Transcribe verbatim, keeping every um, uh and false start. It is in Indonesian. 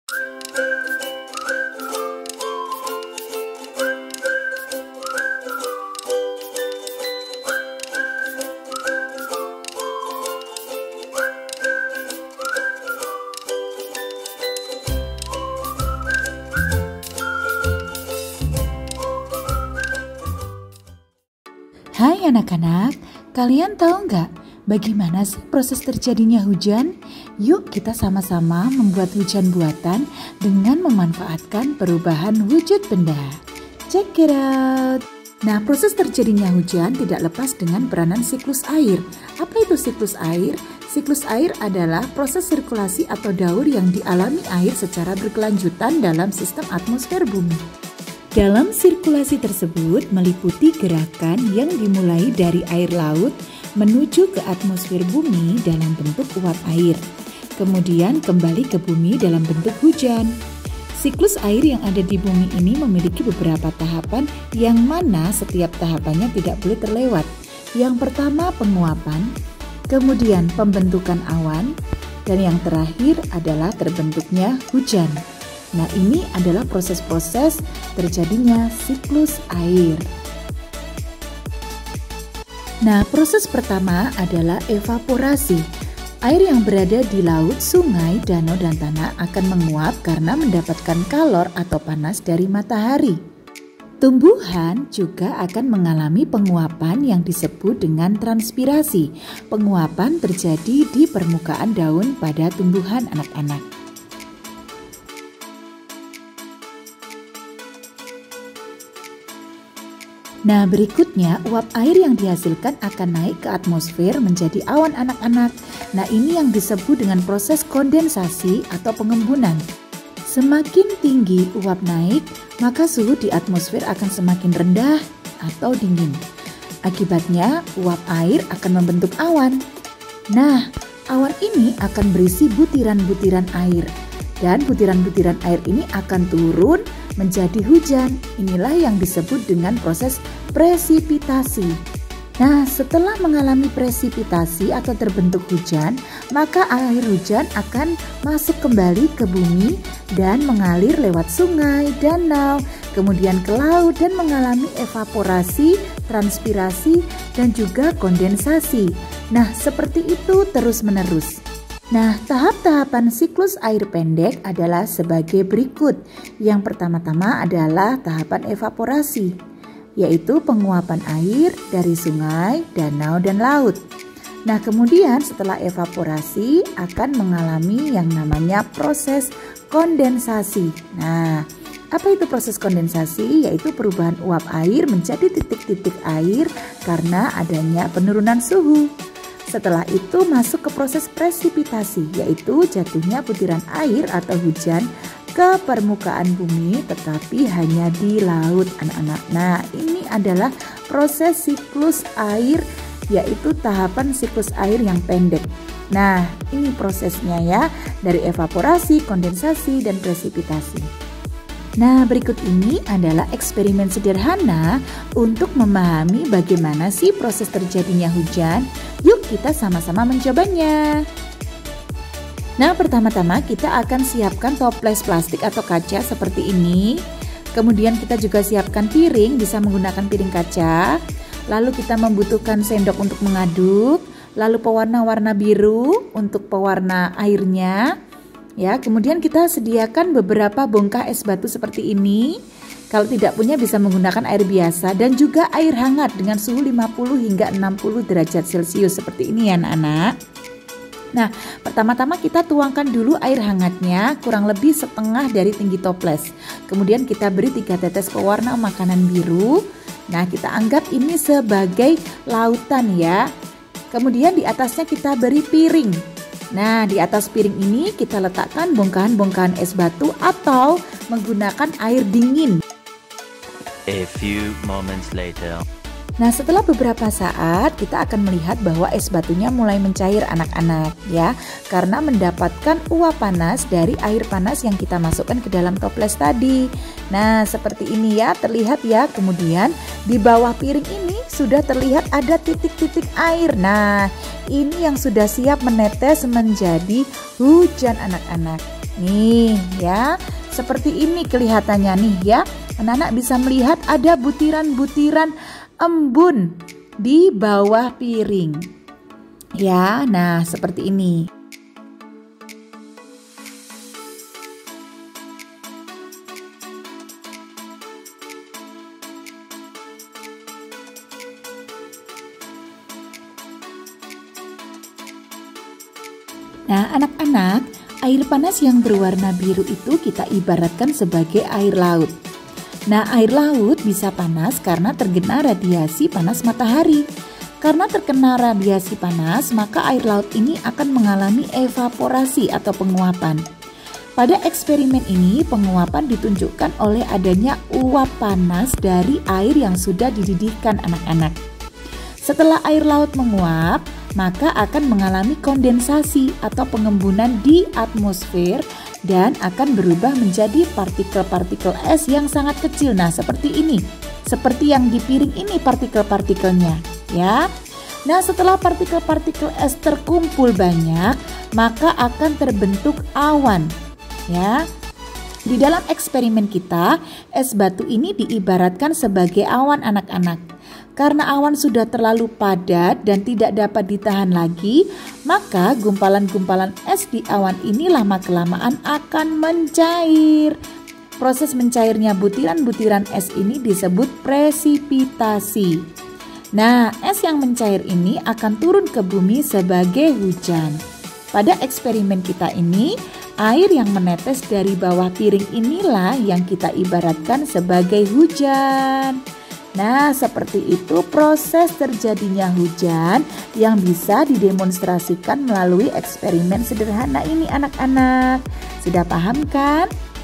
Hai anak-anak, kalian tahu nggak bagaimana sih proses terjadinya hujan? Yuk kita sama-sama membuat hujan buatan dengan memanfaatkan perubahan wujud benda. Check it out! Nah, proses terjadinya hujan tidak lepas dengan peranan siklus air. Apa itu siklus air? Siklus air adalah proses sirkulasi atau daur yang dialami air secara berkelanjutan dalam sistem atmosfer bumi. Dalam sirkulasi tersebut meliputi gerakan yang dimulai dari air laut menuju ke atmosfer bumi dalam bentuk uap air, kemudian kembali ke bumi dalam bentuk hujan. Siklus air yang ada di bumi ini memiliki beberapa tahapan yang mana setiap tahapannya tidak boleh terlewat. Yang pertama penguapan, kemudian pembentukan awan, dan yang terakhir adalah terbentuknya hujan. Nah, ini adalah proses-proses terjadinya siklus air. Nah, proses pertama adalah evaporasi. Air yang berada di laut, sungai, danau, dan tanah akan menguap karena mendapatkan kalor atau panas dari matahari. Tumbuhan juga akan mengalami penguapan yang disebut dengan transpirasi. Penguapan terjadi di permukaan daun pada tumbuhan anak-anak. Nah, berikutnya uap air yang dihasilkan akan naik ke atmosfer menjadi awan anak-anak. Nah, ini yang disebut dengan proses kondensasi atau pengembunan. Semakin tinggi uap naik, maka suhu di atmosfer akan semakin rendah atau dingin. Akibatnya, uap air akan membentuk awan. Nah, awan ini akan berisi butiran-butiran air. Dan butiran-butiran air ini akan turun menjadi hujan. Inilah yang disebut dengan proses presipitasi. Nah, setelah mengalami presipitasi atau terbentuk hujan, maka air hujan akan masuk kembali ke bumi dan mengalir lewat sungai, danau, kemudian ke laut dan mengalami evaporasi, transpirasi, dan juga kondensasi. Nah, seperti itu terus-menerus. Nah, tahap-tahapan siklus air pendek adalah sebagai berikut. Yang pertama-tama adalah tahapan evaporasi, yaitu penguapan air dari sungai, danau, dan laut. Nah, kemudian setelah evaporasi akan mengalami yang namanya proses kondensasi. Nah, apa itu proses kondensasi? Yaitu perubahan uap air menjadi titik-titik air karena adanya penurunan suhu. Setelah itu masuk ke proses presipitasi, yaitu jatuhnya butiran air atau hujan ke permukaan bumi tetapi hanya di laut anak-anak. Nah, ini adalah proses siklus air, yaitu tahapan siklus air yang pendek. Nah, ini prosesnya ya, dari evaporasi, kondensasi, dan presipitasi. Nah, berikut ini adalah eksperimen sederhana untuk memahami bagaimana sih proses terjadinya hujan. Yuk kita sama-sama mencobanya. Nah, pertama-tama kita akan siapkan toples plastik atau kaca seperti ini. Kemudian kita juga siapkan piring, bisa menggunakan piring kaca. Lalu kita membutuhkan sendok untuk mengaduk. Lalu pewarna warna biru untuk pewarna airnya. Ya, kemudian kita sediakan beberapa bongkah es batu seperti ini. Kalau tidak punya bisa menggunakan air biasa dan juga air hangat dengan suhu lima puluh hingga enam puluh derajat Celcius seperti ini ya anak-anak. Nah, pertama-tama kita tuangkan dulu air hangatnya kurang lebih setengah dari tinggi toples. Kemudian kita beri tiga tetes pewarna makanan biru. Nah, kita anggap ini sebagai lautan ya. Kemudian di atasnya kita beri piring. Nah, di atas piring ini kita letakkan bongkahan-bongkahan es batu atau menggunakan air dingin. A few moments later. Nah, setelah beberapa saat kita akan melihat bahwa es batunya mulai mencair anak-anak ya, karena mendapatkan uap panas dari air panas yang kita masukkan ke dalam toples tadi. Nah, seperti ini ya, terlihat ya. Kemudian di bawah piring ini sudah terlihat ada titik-titik air. Nah, ini yang sudah siap menetes menjadi hujan anak-anak. Nih ya, seperti ini kelihatannya nih ya. Anak-anak bisa melihat ada butiran-butiran embun di bawah piring. Ya, nah seperti ini. Nah, anak-anak, air panas yang berwarna biru itu kita ibaratkan sebagai air laut. Nah, air laut bisa panas karena terkena radiasi panas matahari. Karena terkena radiasi panas, maka air laut ini akan mengalami evaporasi atau penguapan. Pada eksperimen ini, penguapan ditunjukkan oleh adanya uap panas dari air yang sudah dididihkan anak-anak. Setelah air laut menguap, maka akan mengalami kondensasi atau pengembunan di atmosfer dan akan berubah menjadi partikel-partikel es yang sangat kecil. Nah, seperti ini. Seperti yang di piring ini partikel-partikelnya, ya. Nah, setelah partikel-partikel es terkumpul banyak, maka akan terbentuk awan, ya. Di dalam eksperimen kita, es batu ini diibaratkan sebagai awan anak-anak. Karena awan sudah terlalu padat dan tidak dapat ditahan lagi, maka gumpalan-gumpalan es di awan ini lama-kelamaan akan mencair. Proses mencairnya butiran-butiran es ini disebut presipitasi. Nah, es yang mencair ini akan turun ke bumi sebagai hujan. Pada eksperimen kita ini, air yang menetes dari bawah piring inilah yang kita ibaratkan sebagai hujan. Nah, seperti itu proses terjadinya hujan yang bisa didemonstrasikan melalui eksperimen sederhana ini anak-anak. Sudah paham kan?